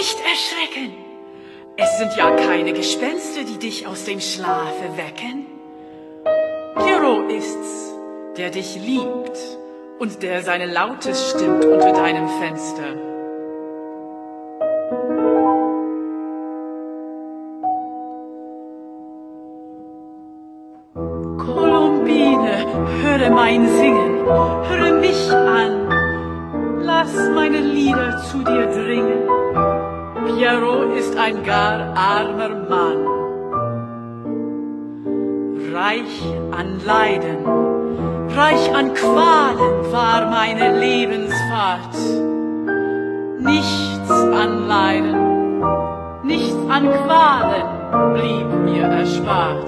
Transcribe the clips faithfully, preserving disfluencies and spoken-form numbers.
nicht erschrecken. Es sind ja keine Gespenster, die dich aus dem Schlafe wecken. Pierrot ist's, der dich liebt und der seine Laute stimmt unter deinem Fenster. Colombine, höre mein Singen, höre mich an, lass meine Lieder zu dir dringen. Pierrot ist ein gar armer Mann, reich an Leiden, reich an Qualen war meine Lebensfahrt. Nichts an Leiden, nichts an Qualen blieb mir erspart.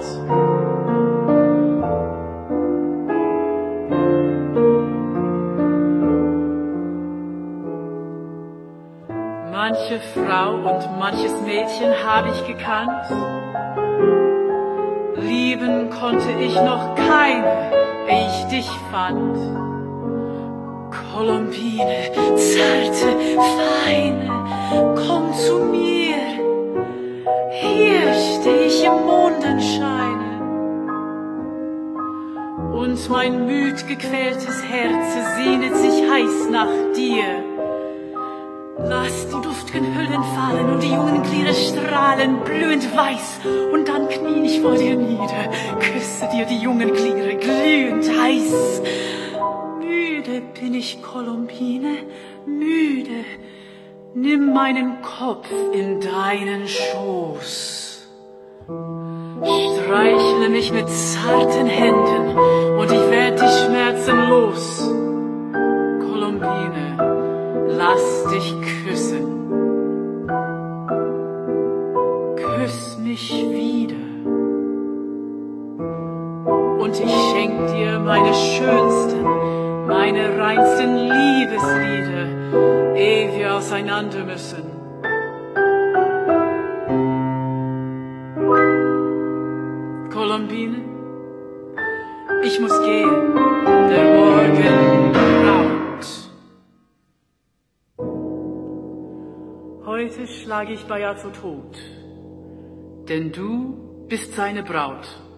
Manche Frau und manches Mädchen habe ich gekannt. Lieben konnte ich noch keine, ehe ich dich fand. Colombine, zarte, feine, komm zu mir. Hier steh ich im Mondenscheine. Und mein müd gequältes Herz sehnet sich heiß nach dir. Lass die duft'gen Hüllen fallen und die jungen Glieder strahlen blühend weiß, und dann knie ich vor dir nieder, küsse dir die jungen Glieder glühend heiß. Müde bin ich, Colombine, müde, nimm meinen Kopf in deinen Schoß. Streichle mich mit zarten Händen und ich werd die Schmerzen los. Colombine, lass dich küssen. Küss mich wieder. Und ich schenk dir meine schönsten, meine reinsten Liebeslieder, ehe wir auseinander müssen. Colombine, ich muss gehen, der Morgen graut. Heute schlage ich Bajazzo tot, denn du bist seine Braut.